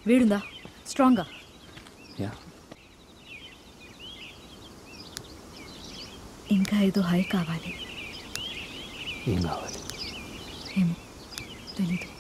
వేడుందా స్ట్రాంగ్గా? యా. ఇంకా ఏదో హై కావాలి. ఏం కావాలి? ఏమో తెలీదు.